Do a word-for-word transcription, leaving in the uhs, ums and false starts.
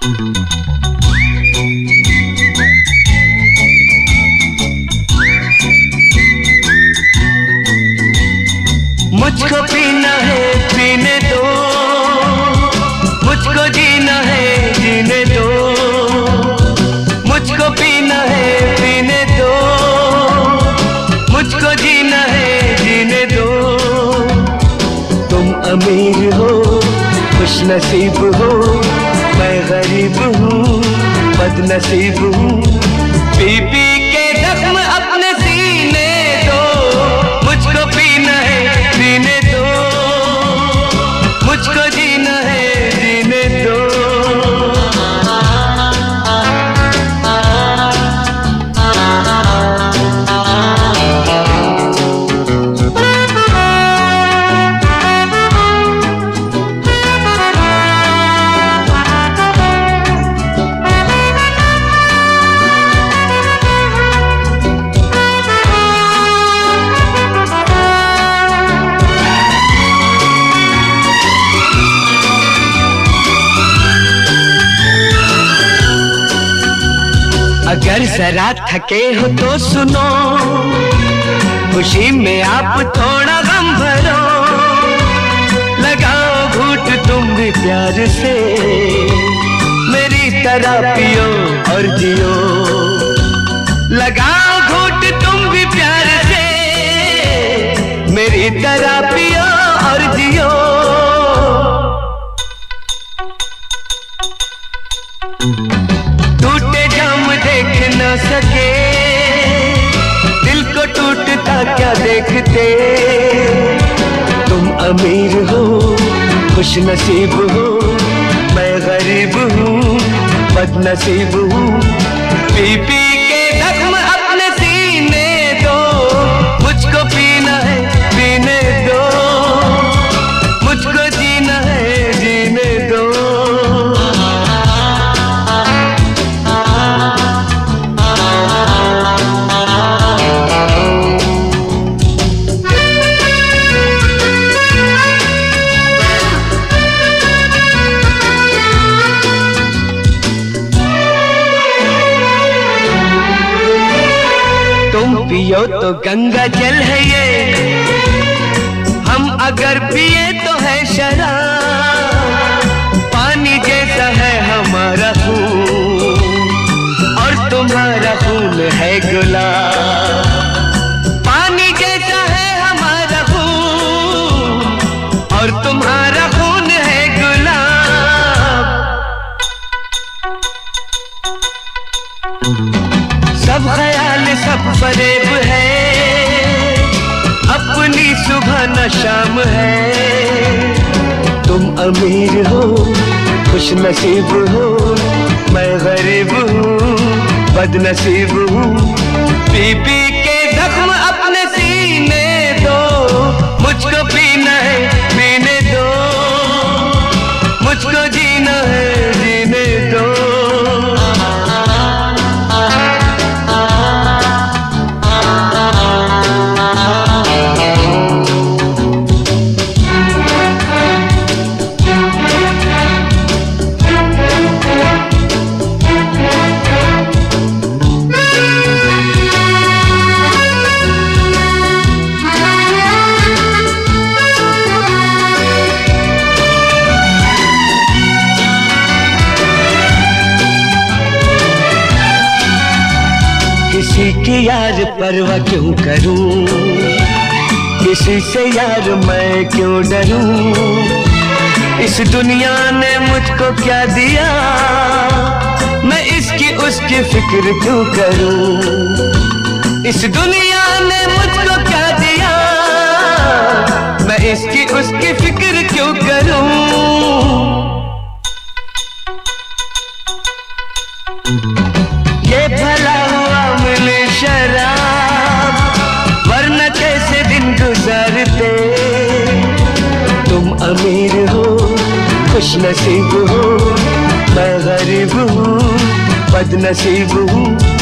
मुझको पीना है पीने दो, मुझको जीना है जीने दो, मुझको पीना है पीने दो, मुझको जीना है जीने दो। तुम अमीर हो खुश नसीब हो, मैं गरीब हूँ बदनसीब हूँ। पी पी के जख्म अपने सीने दो, मुझको पीना है पीने दो, मुझको जीना है जीने दो। अगर जरा थके हो तो सुनो, खुशी में आप थोड़ा गम भरो, लगाओ घूंट तुम भी प्यार से, मेरी तरह पियो और जियो। लगाओ घूंट तुम भी प्यार से, मेरी तरह पियो और जियो। टूटे जाम देख न सके, दिल को टूटता क्या देखते। तुम अमीर हो खुश नसीब हो, मैं गरीब हूँ बदनसीब हूँ। पी पी के जख्म अपने सीने दो, मुझको पीना है पीने दो, मुझको जीना है जीने दो। तुम पियो तो गंगा जल है ये, हम अगर पिए तो है शराब। पानी जैसा है हमारा खून और तुम्हारा खून है गुलाब। पानी जैसा है हमारा खून और तुम्हारा खून है गुलाब। सब ख्याल सब फरेब है, अपनी सुबह न शाम है। तुम अमीर हो खुश नसीब हो, मैं गरीब हूँ बदनसीब हूँ। पी पी के जख्म अपने सीने दो, मुझको पीना है पीने दो, मुझको जीना है जीने दो। किसी की यार परवाह क्यों करूं, किसी से यार मैं क्यों डरूं। इस दुनिया ने मुझको क्या दिया, मैं इसकी उसकी फिक्र क्यों करूं। इस दुनिया ने मुझको क्या दिया, मैं इसकी उसकी फिक्र क्यों करूं। ये भला हुआ मिले शराब, वरना कैसे दिन गुजारते। तुम अमीर हो खुश नसीब हो, मैं गरीब हूँ बदनसीब हूँ।